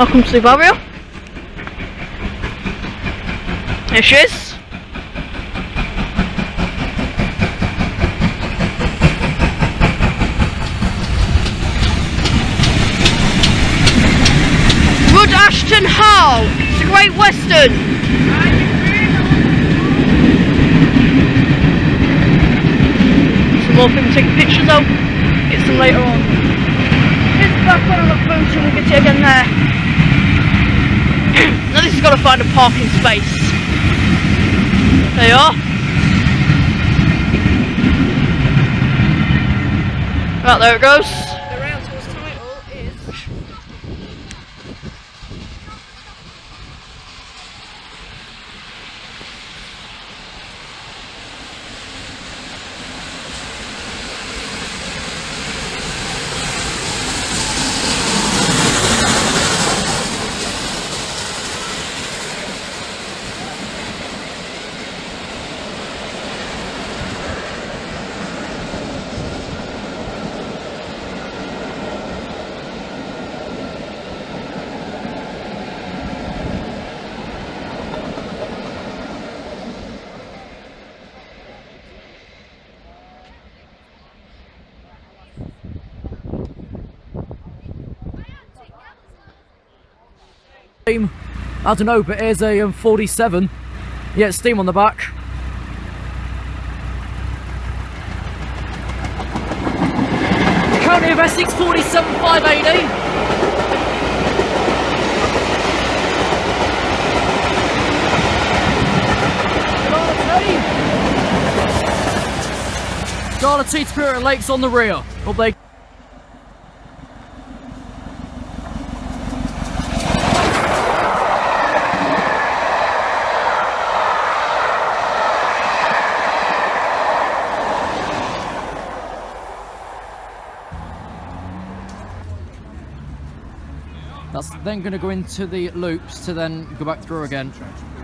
Welcome to the barrier. There she is. Wood Ashton Hull. It's a Great Western. Some more people taking pictures of. Get some later on. Here's the back one on the phone so we'll get it again there. Now this has got to find a parking space. There you are. Right, there it goes. The rail tour's title is... I don't know, but here's a 47. Yeah, steam on the back. County of Essex 47580. Gala T Spirit Lakes on the rear. Up they. That's then going to go into the loops to then go back through again.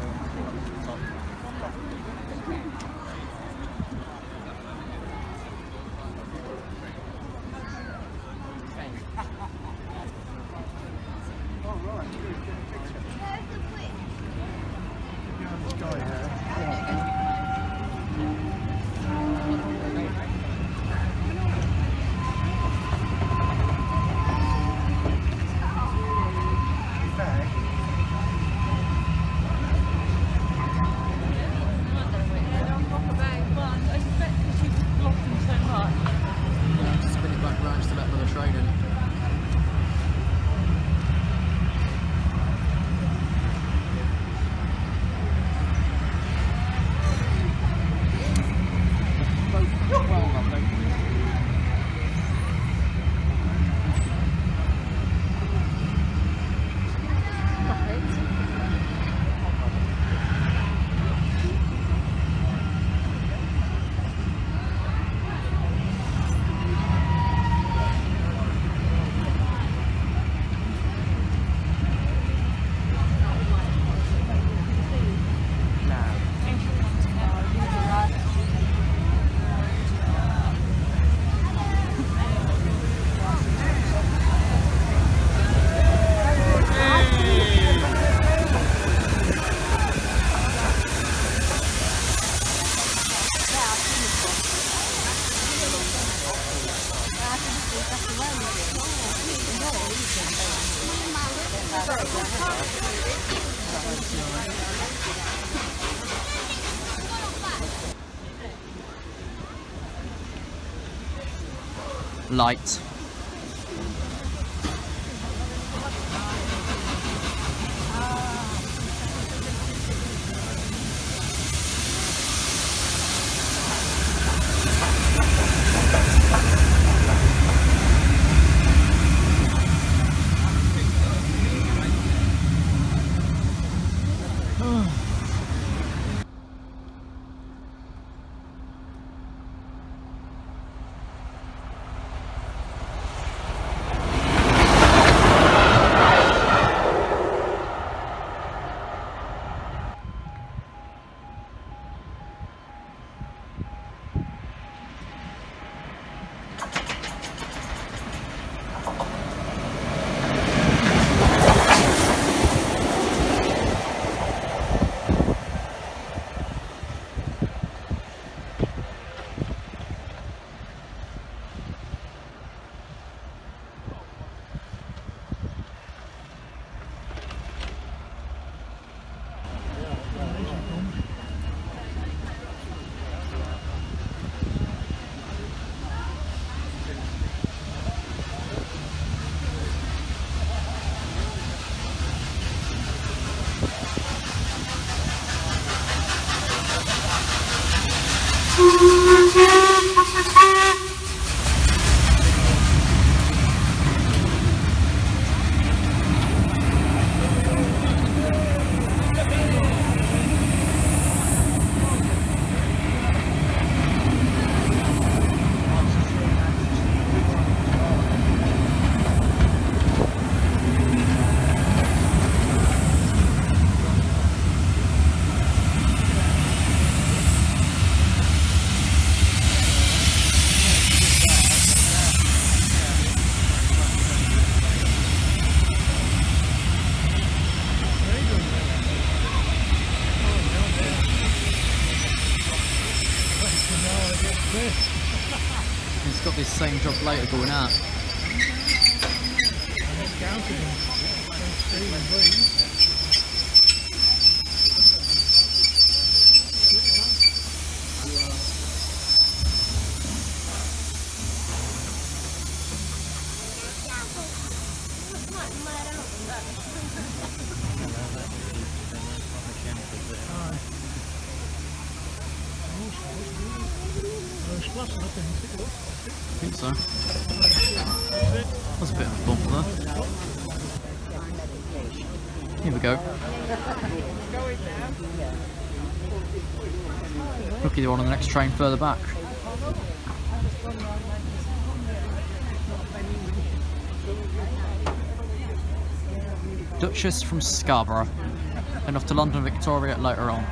Light. It's got this same job later going out. I think so. That's a bit of a bump there. Here we go. Lucky the one on the next train further back. Duchess from Scarborough. And off to London Victoria later on.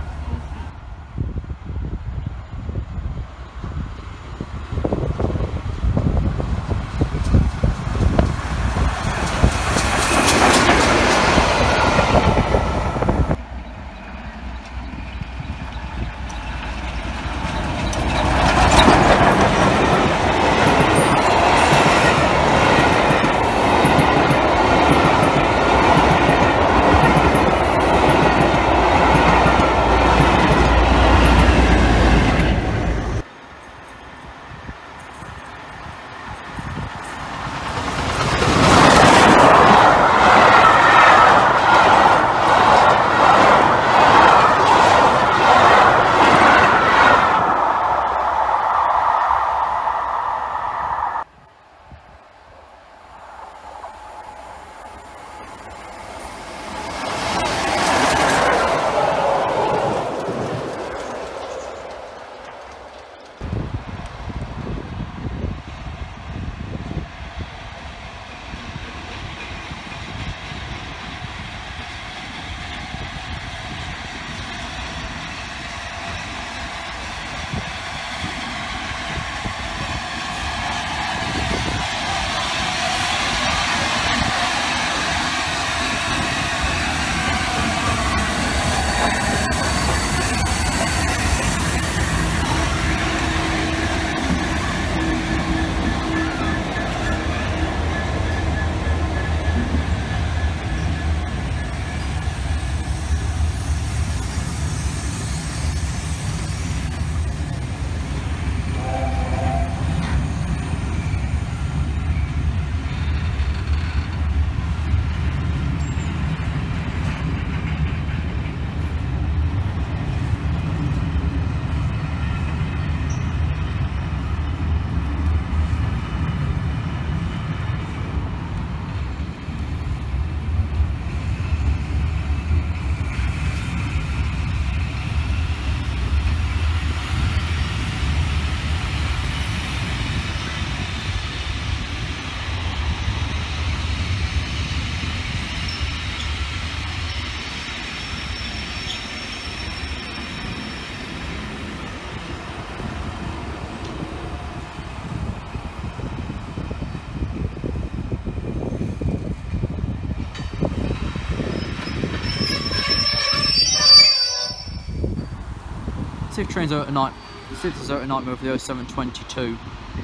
See if trains are at night. See if there's at night move for the 0722.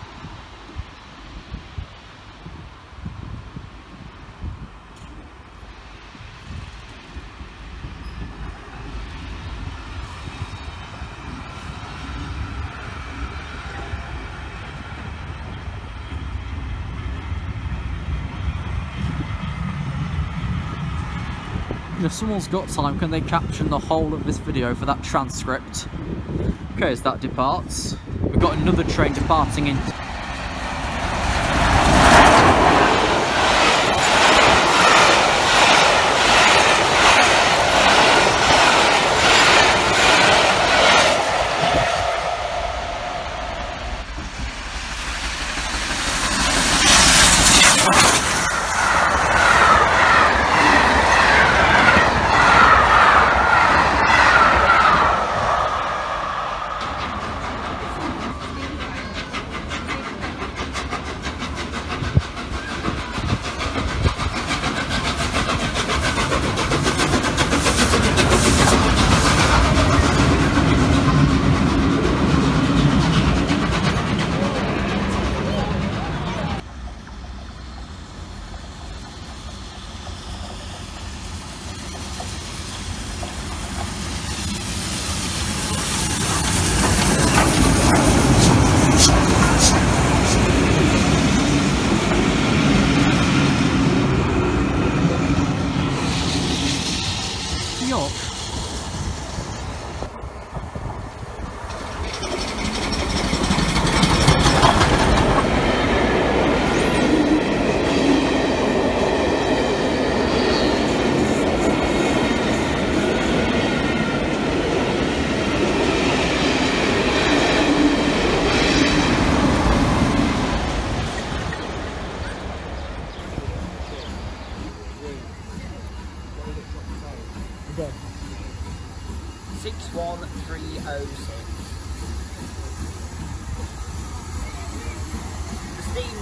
If someone's got time, can they caption the whole of this video for that transcript? Okay, as that departs, we've got another train departing in.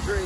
boundary.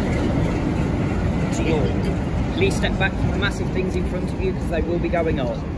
Please step back from the massive things in front of you because they will be going on.